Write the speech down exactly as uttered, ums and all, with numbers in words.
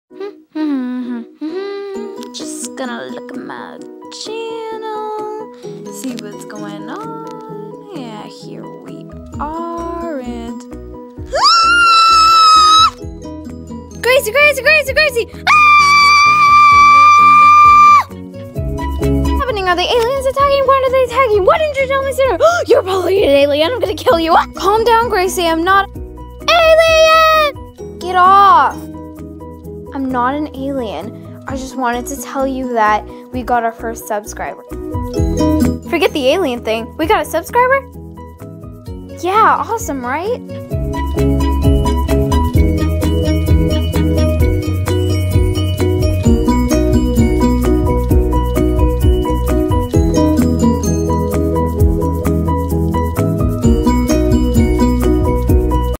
Just gonna look at my channel, see what's going on. Yeah, here we are, and Gracie, Gracie, Gracie, Gracie! Ah! What's happening? Are the aliens attacking? Why are they attacking? Why didn't you tell me sooner? You're probably an alien. I'm gonna kill you. Calm down, Gracie. I'm not alien. Get off. I'm not an alien. I just wanted to tell you that we got our first subscriber. Forget the alien thing. We got a subscriber? Yeah, awesome, right?